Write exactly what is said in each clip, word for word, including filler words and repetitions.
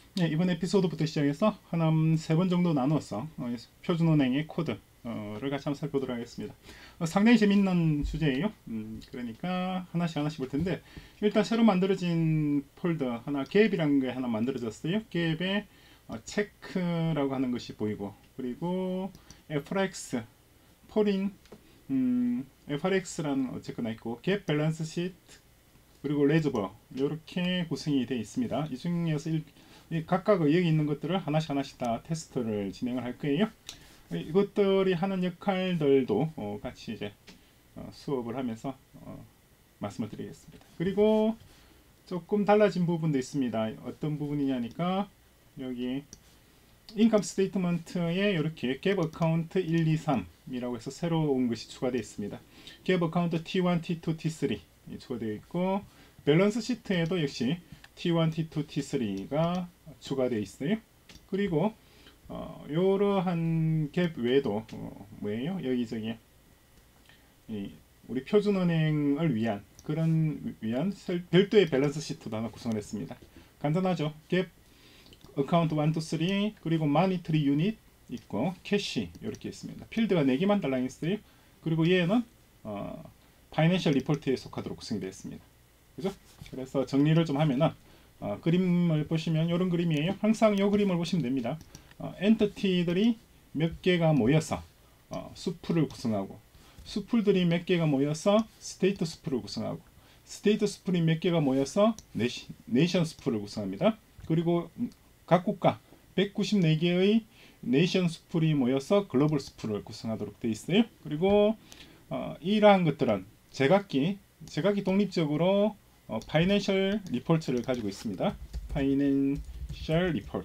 네, 이번 에피소드부터 시작해서 한 세 번 정도 나누어서 어, 표준은행의 코드를 같이 한번 살펴보도록 하겠습니다. 어, 상당히 재밌는 주제예요. 음, 그러니까 하나씩 하나씩 볼 텐데, 일단 새로 만들어진 폴더 하나, 갭이라는 게 하나 만들어졌어요. 갭에 어, 체크라고 하는 것이 보이고, 그리고 에프알엑스, 포린, 음, 에프알엑스라는 어쨌거나 있고, 갭 밸런스 시트, 그리고 레저버, 이렇게 구성이 되어 있습니다. 이 중에서 일, 각각 여기 있는 것들을 하나씩 하나씩 다 테스트를 진행을 할 거예요. 이것들이 하는 역할들도 어, 같이 이제 어, 수업을 하면서 어, 말씀을 드리겠습니다. 그리고 조금 달라진 부분도 있습니다. 어떤 부분이냐니까 여기 인컴 스테이트먼트에 이렇게 갭 어카운트 일, 이, 삼이라고 해서 새로운 것이 추가되어 있습니다. 갭 어카운트 티 원, 티 투, 티 쓰리 추가되어 있고, 밸런스 시트에도 역시 티 원, 티 투, 티 쓰리가 추가되어 있어요. 그리고 어, 이러한 갭 외에도 어, 뭐예요? 여기저기 이 우리 표준은행을 위한 그런 위한 별도의 밸런스 시트도 하나 구성을 했습니다. 간단하죠? 갭 어카운트 일, 이, 삼, 그리고 마니터리 유닛 있고 캐시 이렇게 있습니다. 필드가 네 개만 달랑 있어요. 그리고 얘는 어, 파이낸셜 리포트에 속하도록 구성이 되어 있습니다. 그죠? 그래서 정리를 좀 하면은 어, 그림을 보시면 이런 그림이에요. 항상 이 그림을 보시면 됩니다. 어, 엔티티들이 몇 개가 모여서 어, 수풀을 구성하고, 수풀들이 몇 개가 모여서 스테이트 수풀을 구성하고, 스테이트 수풀이 몇 개가 모여서 네시, 네이션 수풀을 구성합니다. 그리고 각 국가 백구십사 개의 네이션 수풀이 모여서 글로벌 수풀을 구성하도록 되어 있어요. 그리고 어, 이러한 것들은 제각기 제각기 독립적으로 어, 파이낸셜 리포트를 가지고 있습니다. 파이낸셜 리포트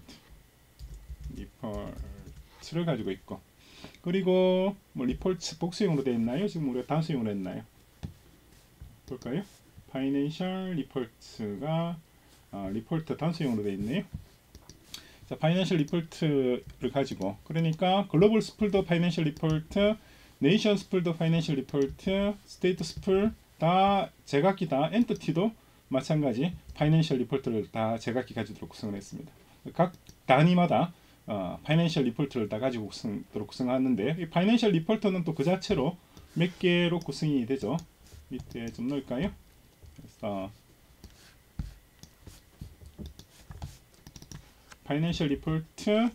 리포트를 가지고 있고, 그리고 뭐 리포트 복수형으로 되어 있나요? 지금 우리가 단수형으로 했나요? 볼까요? 파이낸셜 리포트가 어, 리포트 단수형으로 되어 있네요. 자, 파이낸셜 리포트를 가지고, 그러니까 글로벌 스풀도 파이낸셜 리포트, 네이션 스풀도 파이낸셜 리포트, 스테이트 스풀 다 제각기 다 엔티티도 마찬가지 파이낸셜 리포트를 다 제각기 가지도록 구성을 했습니다. 각 단위마다 어, 파이낸셜 리포트를 다 가지고 구성, 구성하는데, 이 파이낸셜 리포트는 또 그 자체로 몇 개로 구성이 되죠. 밑에 좀 넣을까요? 그래서 파이낸셜 리포트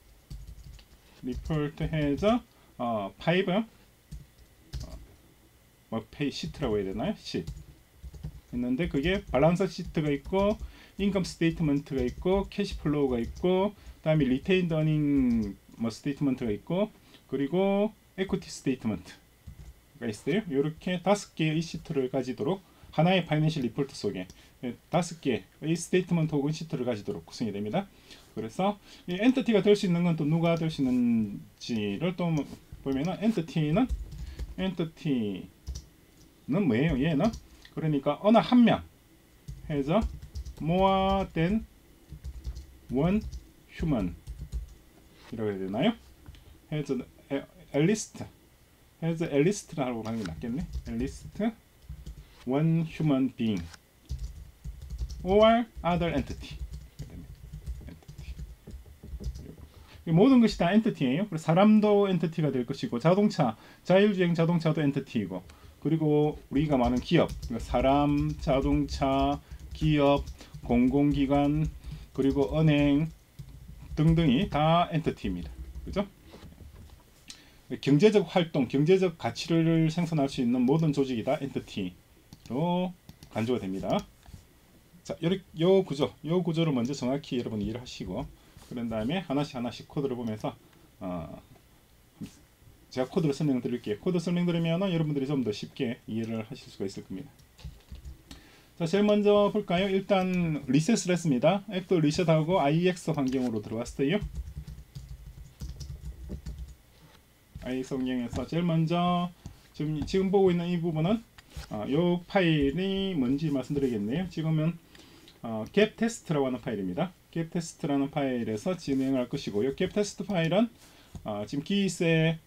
리포트 해서 어, 파이브 어, 뭐 페이 시트라고 해야 되나요? 시트 있는데, 그게 밸런스 시트가 있고, 인컴 스테이트먼트가 있고, 캐시 플로우가 있고, 그다음에 리테인드 어닝 뭐 스테이트먼트가 있고, 그리고 에퀴티 스테이트먼트가 있어요. 이렇게 다섯 개의 시트를 가지도록 하나의 파이낸셜 리포트 속에 다섯 개의 스테이트먼트 혹은 시트를 가지도록 구성이 됩니다. 그래서 이 엔티티가 될 수 있는 건 또 누가 될 수 있는지를 또 보면은, 엔티티는 엔티티는 뭐예요? 얘는 그러니까 어느 한 명 해서 more than one human 이라고 해야 되나요? 해서 at least 해서 at least라고 하는 게 낫겠네. at least one human being or other entity. 모든 것이 다 엔티티예요. 사람도 엔티티가 될 것이고, 자동차, 자율주행 자동차도 엔티티이고, 그리고 우리가 많은 기업, 사람, 자동차, 기업, 공공기관, 그리고 은행 등등이 다 엔티티입니다. 그죠? 경제적 활동, 경제적 가치를 생산할 수 있는 모든 조직이 다 엔티티로 간주가 됩니다. 자, 요 구조, 요 구조를 먼저 정확히 여러분 이해를 하시고, 그런 다음에 하나씩 하나씩 코드를 보면서 어, 제가 코드를 설명 드릴게요. 코드 설명 드리면 여러분들이 좀 더 쉽게 이해를 하실 수가 있을 겁니다. 자, 제일 먼저 볼까요? 일단 리셋을 했습니다. 액트 리셋하고 아이엑스 환경으로 들어왔어요. 아이엑스 환경에서 제일 먼저 지금, 지금 보고 있는 이 부분은 어, 이 파일이 뭔지 말씀드리겠네요. 지금은 어, 갭 테스트라고 하는 파일입니다. 갭 테스트라는 파일에서 진행을 할 것이고요. 갭 테스트 파일은 어, 지금 기세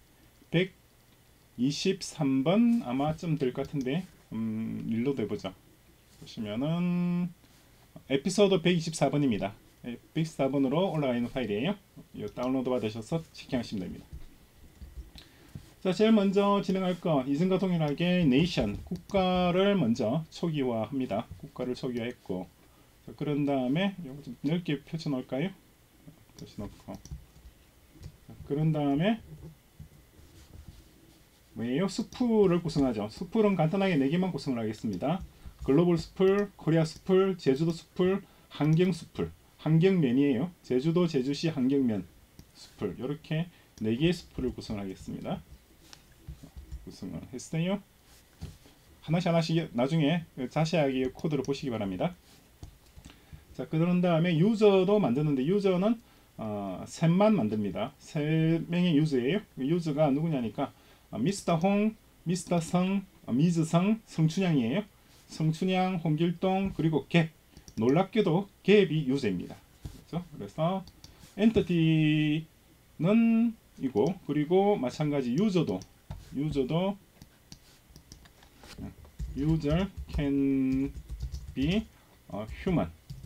백이십삼 번 아마쯤 될 것 같은데, 음, 릴로드 해보자. 보시면은 에피소드 백이십사 번입니다. 에이피엑스 사 번으로 올라가 있는 파일이에요. 이 다운로드 받으셔서 체킹하시면 됩니다. 자, 제일 먼저 진행할 거 이전과 동일하게 네이션 국가를 먼저 초기화합니다. 국가를 초기화했고, 자, 그런 다음에 이거 좀 넓게 펼쳐 놓을까요? 펼쳐 놓고, 자, 그런 다음에 뭐예요? 스풀을 구성하죠. 스풀은 간단하게 네 개만 구성을 하겠습니다. 글로벌 스풀, 코리아 스풀, 제주도 스풀, 환경 스풀. 환경면이에요. 제주도 제주시 환경면 스풀. 이렇게 네 개의 스풀을 구성하겠습니다. 구성을 했어요. 하나씩 하나씩 나중에 자세하게 코드를 보시기 바랍니다. 자, 그런 다음에 유저도 만드는데 유저는 어, 셋만 만듭니다. 세 명의 유저예요. 유저가 누구냐니까 어, 미스터 홍, 미스터 성, 어, 미즈 성, 성춘향이에요. 성춘향, 홍길동, 그리고 갭. 놀랍게도 갭이 유저입니다. 그렇죠? 그래서 엔티티는 이고, 그리고 마찬가지 유저도 유저도 user can be 어, human,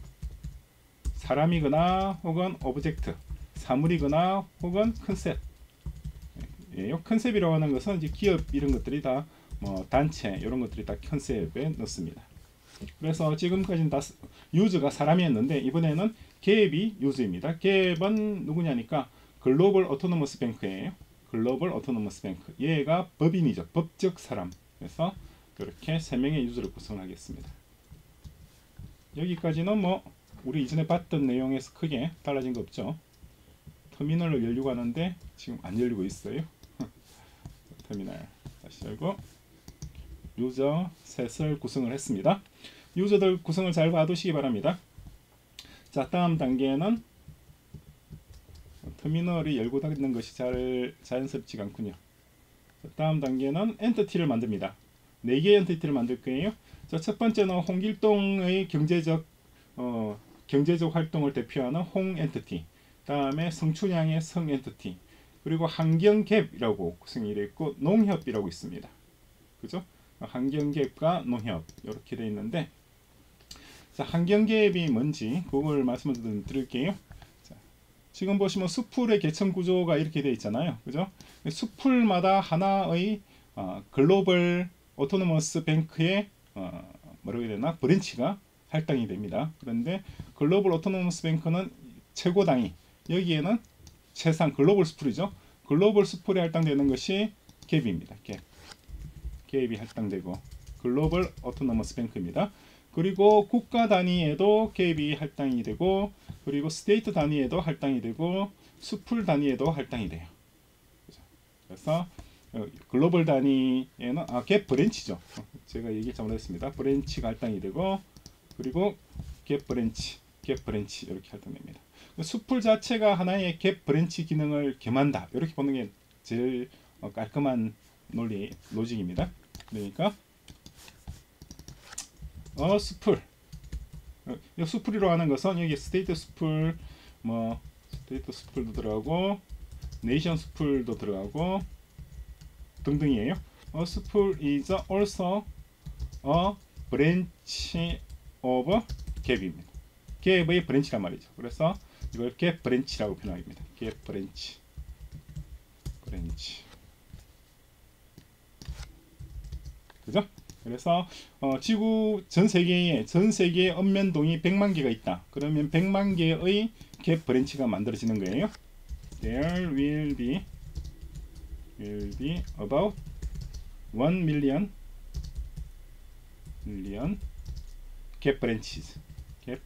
사람이거나 혹은 오브젝트, 사물이거나 혹은 컨셉. 예, 컨셉이라고 하는 것은 이제 기업 이런 것들이 다 뭐 단체 이런 것들이 다 컨셉에 넣습니다. 그래서 지금까지는 다 유저가 사람이었는데 이번에는 갭이 유저입니다. 갭은 누구냐니까 글로벌 오토노머스 뱅크예요. 글로벌 오토노머스 뱅크. 얘가 법인이죠. 법적 사람. 그래서 이렇게 세 명의 유저를 구성하겠습니다. 여기까지는 뭐 우리 이전에 봤던 내용에서 크게 달라진 거 없죠. 터미널을 열려고 하는데 지금 안 열리고 있어요. 터미널 다시 열고 유저 셋을 구성을 했습니다. 유저들 구성을 잘 봐두시기 바랍니다. 자, 다음 단계는 터미널이 열고 닫는 것이 잘 자연스럽지가 않군요. 자, 다음 단계는 엔티티를 만듭니다. 네 개의 엔티티를 만들 거예요. 자, 첫 번째는 홍길동의 경제적 어, 경제적 활동을 대표하는 홍 엔티티. 다음에 성춘향의 성 엔티티. 그리고 환경갭이라고 구성이 되어 있고 농협이라고 있습니다. 그죠? 환경갭과 농협 이렇게 되어 있는데, 자, 환경갭이 뭔지 그걸 말씀을 드릴게요. 자, 지금 보시면 수풀의 계층 구조가 이렇게 되어 있잖아요. 그죠? 수풀마다 하나의 어, 글로벌 오토노머스 뱅크의 어, 뭐라고 해야 되나 브랜치가 할당이 됩니다. 그런데 글로벌 오토노머스 뱅크는 최고 단위, 여기에는 최상 글로벌 스풀이죠. 글로벌 스풀에 할당되는 것이 갭입니다. 갭. 갭이 할당되고 글로벌 오토노머스 뱅크입니다. 그리고 국가 단위에도 갭이 할당이 되고, 그리고 스테이트 단위에도 할당이 되고, 스풀 단위에도 할당이 돼요. 그래서 글로벌 단위에는 아, 갭 브랜치죠. 제가 얘기 잘못했습니다. 브랜치가 할당이 되고, 그리고 갭 브랜치, 갭 브랜치 이렇게 할당됩니다. 스풀 자체가 하나의 갭 브랜치 기능을 겸한다. 이렇게 보는 게 제일 깔끔한 논리 로직입니다. 그러니까 어 스풀, 이 스풀이라고 하는 것은 여기 스테이트 스풀, 뭐 스테이트 스풀도 들어가고 네이션 스풀도 들어가고 등등이에요. 어 스풀 is also a branch of 갭입니다. 갭의 브랜치란 말이죠. 그래서 이걸 갭 브랜치라고 표현합니다. 갭 브랜치, 브랜치. 그죠? 그래서 어, 지구 전 세계에 전 세계의 언면동이 백만 개가 있다. 그러면 백만 개의 갭 브랜치가 만들어지는 거예요. There will be will be about one million million 갭 branches. 갭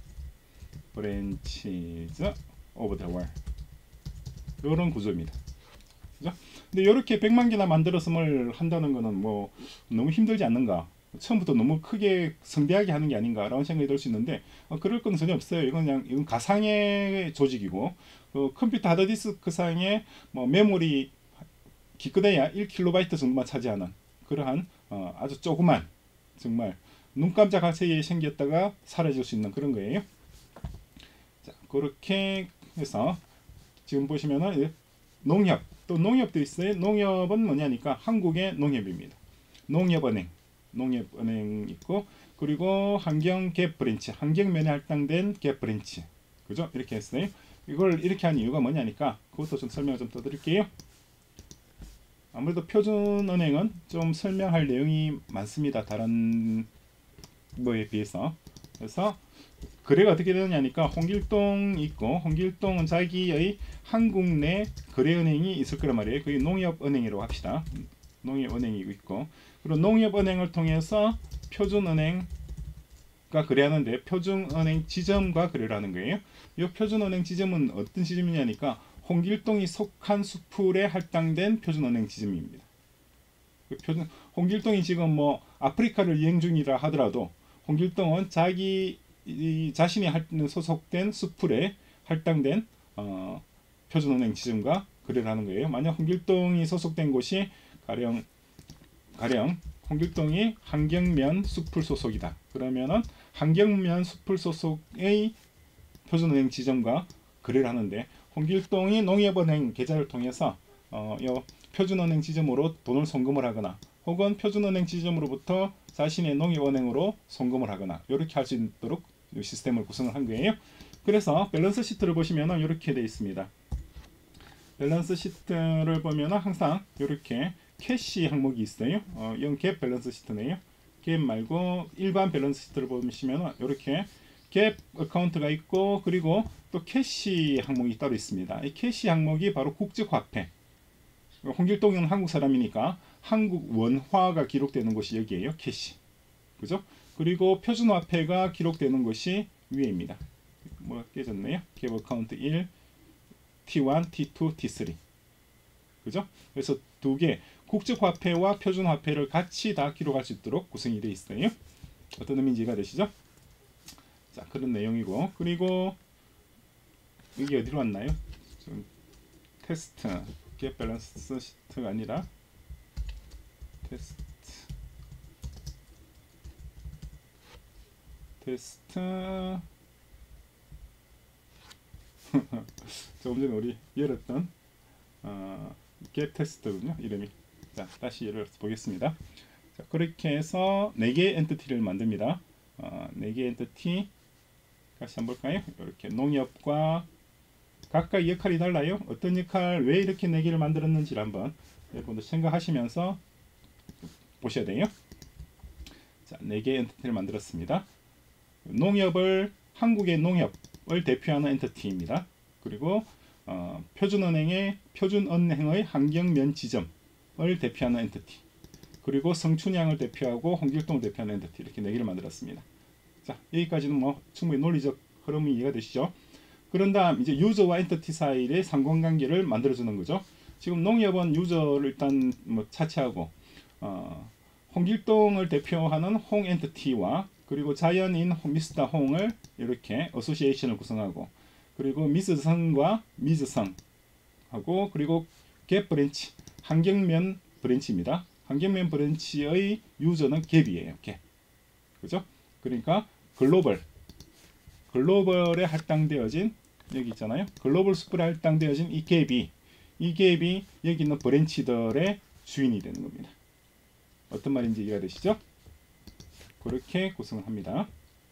branches of the world. 이런 구조입니다. 그죠? 근데 이렇게 백만 개나 만들었음을 한다는 거는 뭐 너무 힘들지 않는가? 처음부터 너무 크게 성대하게 하는 게 아닌가라는 생각이 들 수 있는데 어, 그럴 건 전혀 없어요. 이건 그냥 이건 가상의 조직이고, 그 컴퓨터 하드디스크 상에 뭐 메모리 기껏해야 일 킬로바이트 정도만 차지하는 그러한 어, 아주 조그만, 정말 눈 깜짝할 새에 생겼다가 사라질 수 있는 그런 거예요. 자, 그렇게 해서 지금 보시면은 농협, 또 농협도 있어요. 농협은 뭐냐니까 한국의 농협입니다. 농협은행, 농협은행 있고, 그리고 환경 갭 브랜치, 환경면에 할당된 갭 브랜치, 그죠? 이렇게 했어요. 이걸 이렇게 한 이유가 뭐냐니까 그것도 좀 설명을 좀 떠드릴게요. 아무래도 표준은행은 좀 설명할 내용이 많습니다. 다른 거에 비해서. 그래서 거래가 어떻게 되느냐니까 홍길동이 있고, 홍길동은 자기의 한국 내 거래은행이 있을 거란 말이에요. 그게 농협은행이라고 합시다. 농협은행이 있고, 그리고 농협은행을 통해서 표준은행과 거래하는데 표준은행 지점과 거래를 하는 거예요. 이 표준은행 지점은 어떤 지점이냐니까 홍길동이 속한 수풀에 할당된 표준은행 지점입니다. 그 표준, 홍길동이 지금 뭐 아프리카를 여행 중이라 하더라도 홍길동은 자기 이 자신이 소속된 수풀에 할당된 어, 표준은행 지점과 거래를 하는 거예요. 만약 홍길동이 소속된 곳이 가령 가령 홍길동이 한경면 수풀 소속이다. 그러면은 한경면 수풀 소속의 표준은행 지점과 거래를 하는데, 홍길동이 농협은행 계좌를 통해서 어, 요 표준은행 지점으로 돈을 송금을 하거나 혹은 표준은행 지점으로부터 자신의 농협은행으로 송금을 하거나 이렇게 할 수 있도록 시스템을 구성을 한 거예요. 그래서 밸런스 시트를 보시면 이렇게 되어 있습니다. 밸런스 시트를 보면 항상 이렇게 캐시 항목이 있어요. 어, 이건 갭 밸런스 시트네요. 갭 말고 일반 밸런스 시트를 보시면 이렇게 갭 어카운트가 있고, 그리고 또 캐시 항목이 따로 있습니다. 이 캐시 항목이 바로 국적화폐. 홍길동은 한국 사람이니까 한국 원화가 기록되는 곳이 여기에요. 캐시. 그죠? 그리고 표준화폐가 기록되는 것이 위에입니다. 뭐 깨졌네요. 갭 어카운트 일, 티 원, 티 투, 티 쓰리. 그죠? 그래서 두 개 국적화폐와 표준화폐를 같이 다 기록할 수 있도록 구성이 되어 있어요. 어떤 의미인지 이해가 되시죠? 자, 그런 내용이고, 그리고 이게 어디로 왔나요? 좀 테스트, 갭 밸런스 시트가 아니라 테스트 테스트 조금 전에 우리 열었던 어, 갭 테스트군요. 이름이. 자, 다시 열어서 보겠습니다. 자, 그렇게 해서 네 개의 엔티티를 만듭니다. 어, 네 개의 엔티티 다시 한번 볼까요? 이렇게 농협과 각각 역할이 달라요. 어떤 역할, 왜 이렇게 네 개를 만들었는지를 한번 여러분들 생각하시면서 보셔야 돼요. 자, 네 개의 엔티티를 만들었습니다. 농협을, 한국의 농협을 대표하는 엔티티입니다. 그리고 어, 표준은행의 표준은행의 한경면 지점을 대표하는 엔티티, 그리고 성춘향을 대표하고 홍길동을 대표하는 엔티티, 이렇게 네 개를 만들었습니다. 자, 여기까지는 뭐 충분히 논리적 흐름이 이해가 되시죠? 그런 다음 이제 유저와 엔티티 사이의 상관관계를 만들어주는 거죠. 지금 농협은 유저를 일단 뭐 차치하고 어, 홍길동을 대표하는 홍 엔티티와 그리고 자연인 미스터 홍을 이렇게 어소시에이션을 구성하고, 그리고 미스성과 미즈성 하고, 그리고 갭 브랜치, 한경면 브랜치입니다. 한경면 브랜치의 유저는 갭이에요. 갭. 그죠? 그러니까 글로벌 글로벌에 할당되어진, 여기 있잖아요. 글로벌 수풀에 할당되어진 이 갭이 이 갭이 여기 있는 브랜치들의 주인이 되는 겁니다. 어떤 말인지 이해가 되시죠? 그렇게 구성을 합니다.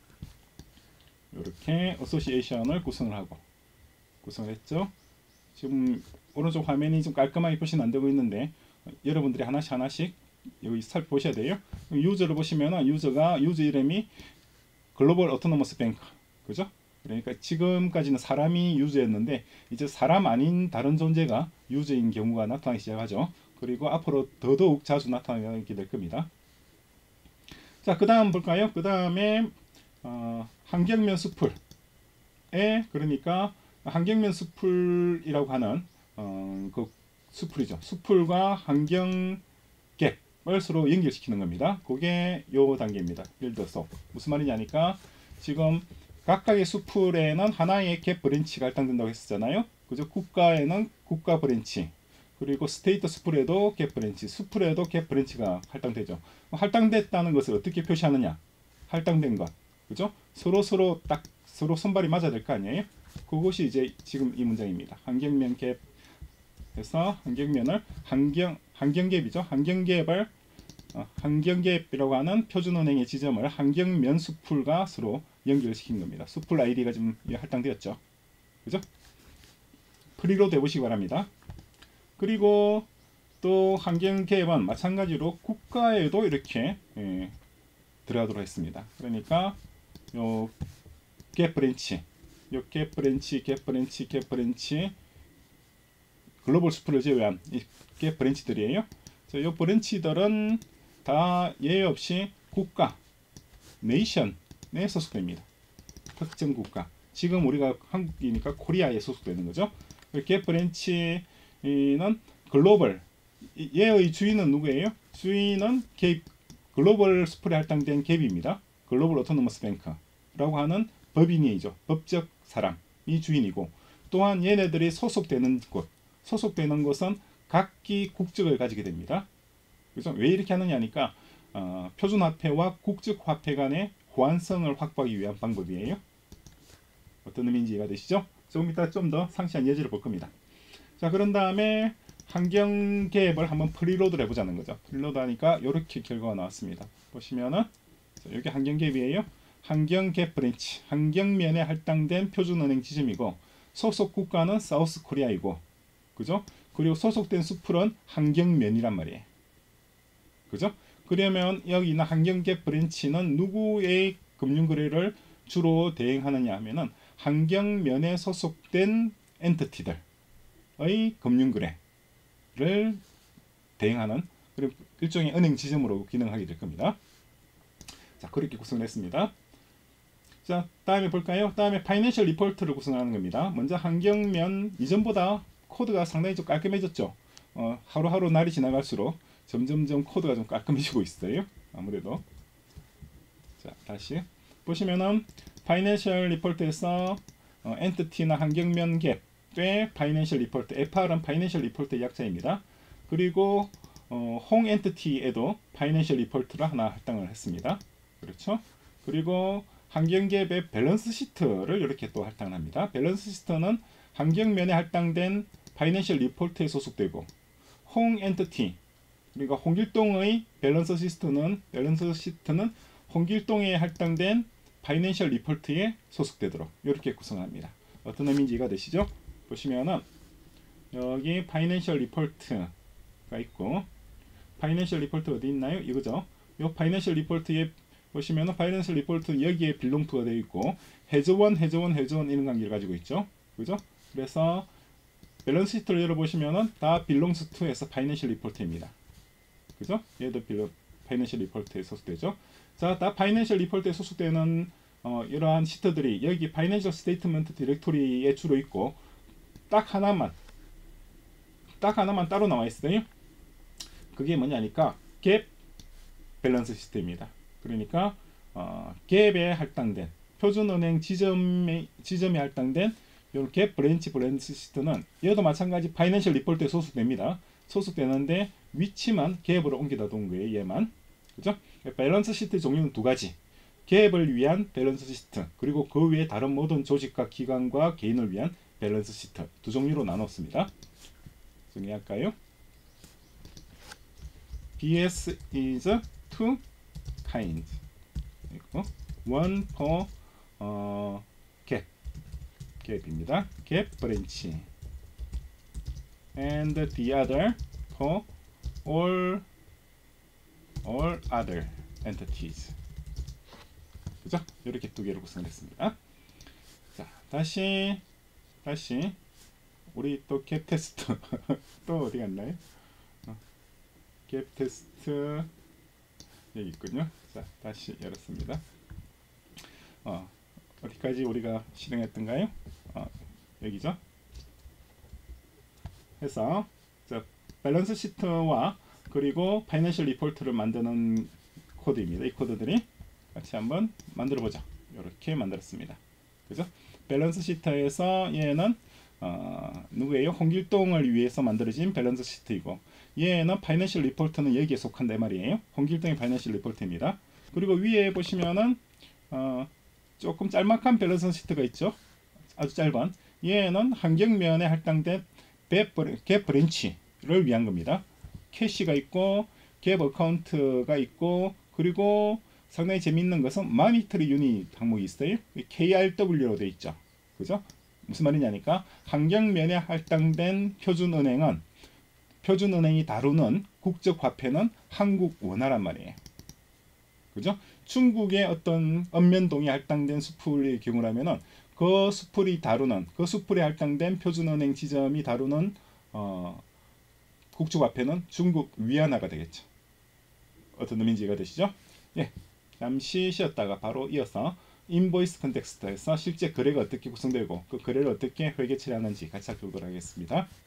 이렇게 어소시에이션을 구성을 하고 구성을 했죠. 지금 오른쪽 화면이 좀 깔끔하게 표시는 안 되고 있는데 여러분들이 하나씩 하나씩 여기 살펴보셔야 돼요. 유저를 보시면 유저가 유저 이름이 글로벌 오토노머스 뱅크, 그죠? 그러니까 지금까지는 사람이 유저였는데 이제 사람 아닌 다른 존재가 유저인 경우가 나타나기 시작하죠. 그리고 앞으로 더더욱 자주 나타나게 될 겁니다. 자, 그 다음 볼까요? 그 다음에 어, 한경면 수풀에, 그러니까 한경면 수풀이라고 하는 어, 그 수풀이죠. 수풀과 한경갭을 서로 연결시키는 겁니다. 그게 요 단계입니다. 빌드업. 무슨 말이냐니까 지금 각각의 수풀에는 하나의 갭 브랜치가 할당된다고 했었잖아요. 그죠? 국가에는 국가 브랜치, 그리고 스테이트 수풀에도 갭 브랜치, 수풀에도 갭 브랜치가 할당되죠. 할당됐다는 것을 어떻게 표시하느냐? 할당된 것, 그죠? 서로 서로 딱 서로 손발이 맞아야 될 거 아니에요? 그것이 이제 지금 이 문장입니다. 한경면 갭에서 한경면을 한경 한경갭이죠. 한경갭을 어, 한경갭이라고 하는 표준은행의 지점을 한경면 수풀과 서로 연결시킨 겁니다. 수풀 아이디가 지금 할당되었죠. 그죠? 프리로드 해보시기 바랍니다. 그리고 또 환경 개입은 마찬가지로 국가에도 이렇게 예, 들어가도록 했습니다. 그러니까 요 겟 브랜치, 요 겟 브랜치, 겟 브랜치, 겟 브랜치 글로벌 수풀을 제외한 이게 브랜치들이에요. 이 브랜치들은 다 예외 없이 국가, 네이션에 소속됩니다. 특정 국가. 지금 우리가 한국이니까 코리아에 소속되는 거죠. 이렇게 브랜치는 글로벌, 얘의 주인은 누구예요? 주인은 갭, 글로벌 수풀에 할당된 갭입니다. 글로벌 오토노머스 뱅크라고 하는 법인이죠. 법적 사람이 주인이고, 또한 얘네들이 소속되는 곳, 소속되는 곳은 각기 국적을 가지게 됩니다. 그래서 왜 이렇게 하느냐니까 어, 표준화폐와 국적화폐 간의 호환성을 확보하기 위한 방법이에요. 어떤 의미인지 이해가 되시죠? 조금 이따 좀 더 상세한 예제를 볼 겁니다. 자, 그런 다음에 환경 갭을 한번 프리로드를 해보자는 거죠. 프리로드 하니까 이렇게 결과가 나왔습니다. 보시면은 여기 환경 갭이에요. 환경 갭 브랜치, 환경면에 할당된 표준은행 지점이고, 소속 국가는 사우스 코리아이고, 그죠? 그리고 소속된 수풀은 환경면이란 말이에요. 그죠? 그러면 여기 있는 환경갭 브랜치는 누구의 금융거래를 주로 대행하느냐 하면은 환경면에 소속된 엔티티들의 금융거래를 대행하는, 그리고 일종의 은행 지점으로 기능하게 될 겁니다. 자, 그렇게 구성을 했습니다. 자, 다음에 볼까요? 다음에 파이낸셜 리포트를 구성하는 겁니다. 먼저 환경면 이전보다 코드가 상당히 좀 깔끔해졌죠. 어, 하루하루 날이 지나갈수록 점점점 코드가 좀 깔끔해지고 있어요. 아무래도. 자, 다시 보시면은 파이낸셜 리포트에서 어, 엔티티나 환경면 갭의 파이낸셜 리포트, 에프알은 파이낸셜 리포트의 약자입니다. 그리고 어, 홍 엔티티에도 파이낸셜 리포트를 하나 할당을 했습니다. 그렇죠? 그리고 환경갭의 밸런스 시트를 이렇게 또 할당합니다. 밸런스 시트는 환경면에 할당된 파이낸셜 리포트에 소속되고, 홍 엔티티, 그러니까 홍길동의 밸런스 시트는 밸런스 시트는 홍길동에 할당된 파이낸셜 리포트에 소속되도록 이렇게 구성합니다. 어떤 의미인지 이해가 되시죠? 보시면은 여기 파이낸셜 리포트가 있고, 파이낸셜 리포트 어디 있나요? 이거죠. 이 파이낸셜 리포트에 보시면은 파이낸셜 리포트 여기에 빌롱투가 되어 있고, 해저원, 해저원, 해저원 이런 관계를 가지고 있죠. 그죠? 그래서 밸런스 시트를 열어보시면은 다 빌롱스 투에서 파이낸셜 리포트입니다. 그죠? 얘도 빌로 파이낸셜 리포트에 소속되죠. 자, 다 파이낸셜 리포트에 소속되는 어, 이러한 시트들이 여기 파이낸셜 스테이트먼트 디렉토리에 주로 있고, 딱 하나만 딱 하나만 따로 나와 있어요. 그게 뭐냐니까 갭 밸런스 시트입니다. 그러니까 어, 갭에 할당된 표준은행 지점에 지점에 할당된 이렇게 브랜치 밸런스 시트는 얘도 마찬가지 파이낸셜 리포트에 소속됩니다. 소속되는데 위치만 갭으로 옮기다 둔 거예요. 얘만. 그죠? 밸런스 시트 종류는 두 가지. 갭을 위한 밸런스 시트, 그리고 그 외에 다른 모든 조직과 기관과 개인을 위한 밸런스 시트 두 종류로 나눴습니다. 정리할까요? 비에스 is two kinds. one for 어, 갭, 갭입니다. 갭 브랜치. And the other for all all other entities. 그죠? 이렇게 두 개로 구성했습니다. 자, 다시 다시 우리 또 갭 테스트 또 어디 갔나요? 어, 갭 테스트 여기 있군요. 자, 다시 열었습니다. 어, 어디까지 우리가 실행했던가요? 어, 여기죠. 해서 자, 밸런스 시트와 그리고 파이낸셜 리포트를 만드는 코드입니다. 이 코드들이 같이 한번 만들어 보자. 이렇게 만들었습니다. 그죠? 밸런스 시트에서 얘는 어, 누구예요? 홍길동을 위해서 만들어진 밸런스 시트이고, 얘는 파이낸셜 리포트는 여기에 속한다 말이에요. 홍길동의 파이낸셜 리포트입니다. 그리고 위에 보시면은 어, 조금 짤막한 밸런스 시트가 있죠. 아주 짧은. 얘는 환경면에 할당된 갭 브랜치를 위한 겁니다. 캐시가 있고 갭 어카운트가 있고, 그리고 상당히 재미있는 것은 마니터리 유닛 항목이 있어요. 케이알더블유로 되어 있죠. 그죠? 무슨 말이냐니까 환경면에 할당된 표준은행은 표준은행이 다루는 국적화폐는 한국 원화란 말이에요. 그죠? 중국의 어떤 읍면동에 할당된 수풀의 경우라면은 그 수풀이 다루는 그 수풀에 할당된 표준은행 지점이 다루는 어, 국적화폐는 중국 위안화가 되겠죠. 어떤 의미인지 이해가 되시죠? 예, 잠시 쉬었다가 바로 이어서 인보이스 컨텍스트에서 실제 거래가 어떻게 구성되고 그 거래를 어떻게 회계 처리하는지 같이 살펴보도록 하겠습니다.